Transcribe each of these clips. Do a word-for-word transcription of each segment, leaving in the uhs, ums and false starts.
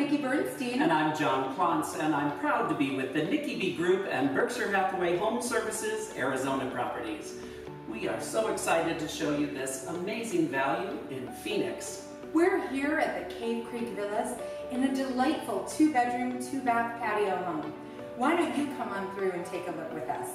Nikki Bernstein. And I'm John Klontz, and I'm proud to be with the NikkiB Group and Berkshire Hathaway Home Services, Arizona Properties. We are so excited to show you this amazing value in Phoenix. We're here at the Cave Creek Villas in a delightful two-bedroom, two-bath patio home. Why don't you come on through and take a look with us?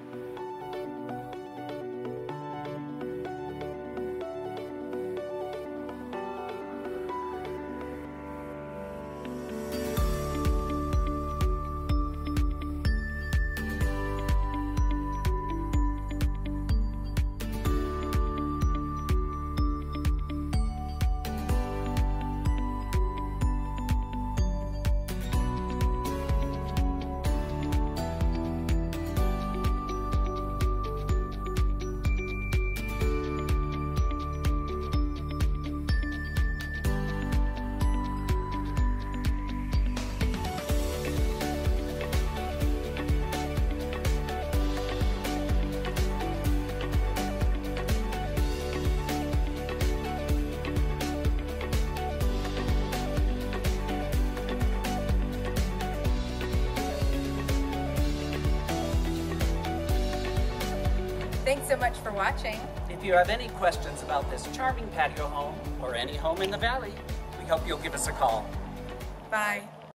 Thanks so much for watching. If you have any questions about this charming patio home or any home in the valley, we hope you'll give us a call. Bye.